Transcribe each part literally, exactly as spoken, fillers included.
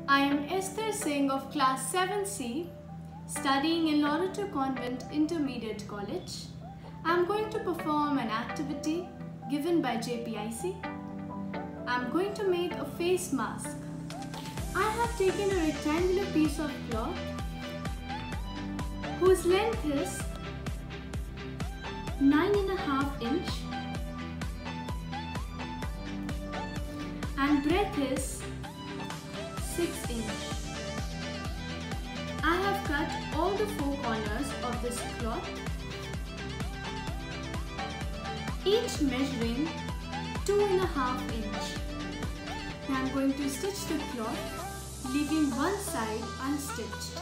I am Esther Singh of Class seven C, studying in Loreto Convent Intermediate College. I am going to perform an activity given by J P I C. I am going to make a face mask. I have taken a rectangular piece of cloth whose length is nine and a half inch and breadth is six inch. I have cut all the four corners of this cloth, each measuring two and a half inch. Now I am going to stitch the cloth, leaving one side unstitched.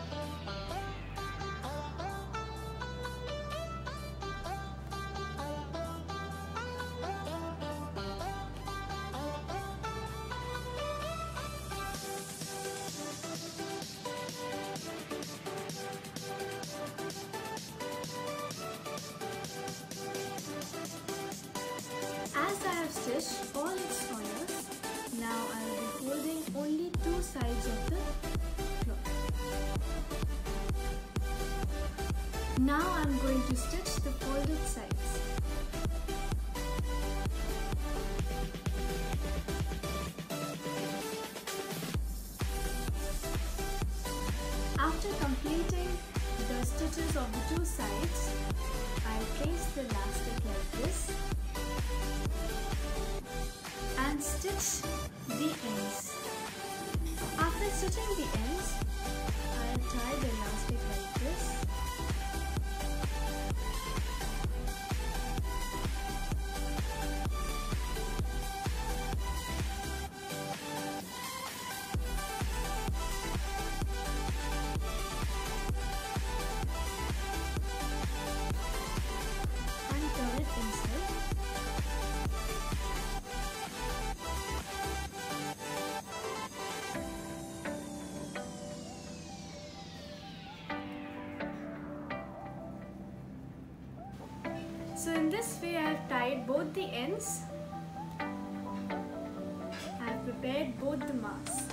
As I have stitched all its corners, now I will be holding only two sides of the cloth. Now I am going to stitch the folded sides. After completing the stitches of the two sides, I will place the elastic like this and stitch the ends. After stitching the ends, I will tie the elastic like this. And turn it inside. So in this way I have tied both the ends. I have prepared both the masks.